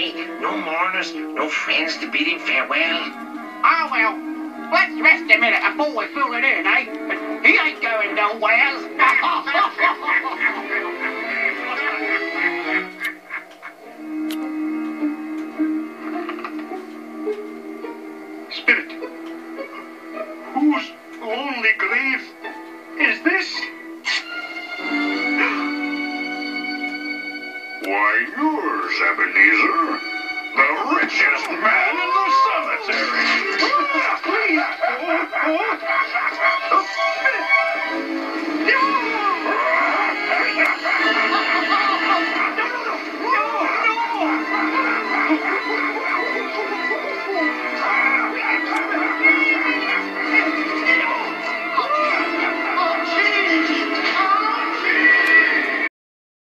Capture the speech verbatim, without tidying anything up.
away. No mourners, no friends to bid him farewell. Oh, well, let's rest a minute before we fill it in, eh? He ain't going nowhere. Spirit, whose lonely grave is this? Why, yours, Ebenezer, the richest man in the cemetery. Please, oh, oh. Spirit.